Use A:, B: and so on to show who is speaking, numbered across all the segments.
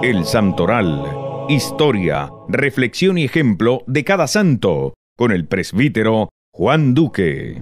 A: El Santoral. Historia, reflexión y ejemplo de cada santo, con el presbítero Juan Duque.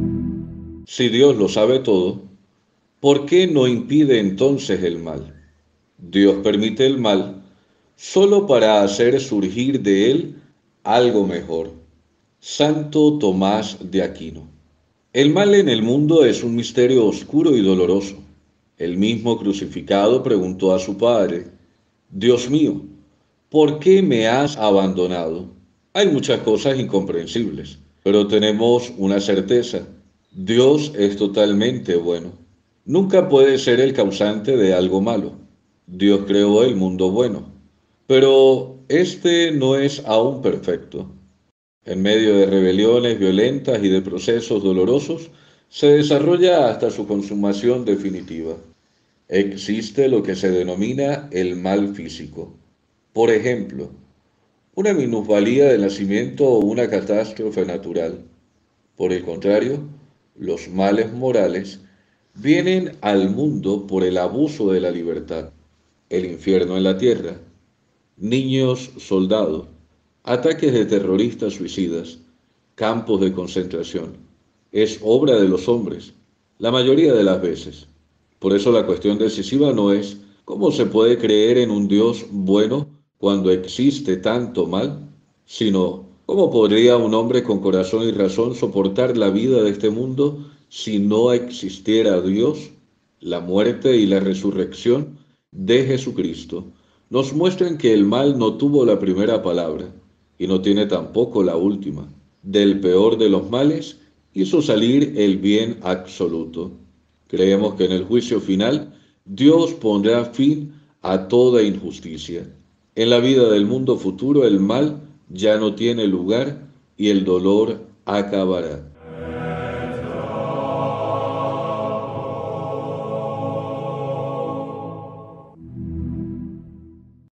B: Si Dios lo sabe todo, ¿por qué no impide entonces el mal? Dios permite el mal solo para hacer surgir de él algo mejor. Santo Tomás de Aquino. El mal en el mundo es un misterio oscuro y doloroso. El mismo crucificado preguntó a su Padre: Dios mío, ¿por qué me has abandonado? Hay muchas cosas incomprensibles, pero tenemos una certeza: Dios es totalmente bueno. Nunca puede ser el causante de algo malo. Dios creó el mundo bueno, pero este no es aún perfecto. En medio de rebeliones violentas y de procesos dolorosos, se desarrolla hasta su consumación definitiva. Existe lo que se denomina el mal físico. Por ejemplo, una minusvalía de nacimiento o una catástrofe natural. Por el contrario, los males morales vienen al mundo por el abuso de la libertad, el infierno en la tierra, niños soldados, ataques de terroristas suicidas, campos de concentración. Es obra de los hombres, la mayoría de las veces. Por eso la cuestión decisiva no es cómo se puede creer en un Dios bueno cuando existe tanto mal, sino cómo podría un hombre con corazón y razón soportar la vida de este mundo si no existiera Dios. La muerte y la resurrección de Jesucristo nos muestran que el mal no tuvo la primera palabra y no tiene tampoco la última. Del peor de los males hizo salir el bien absoluto. Creemos que en el juicio final Dios pondrá fin a toda injusticia. En la vida del mundo futuro el mal ya no tiene lugar y el dolor acabará.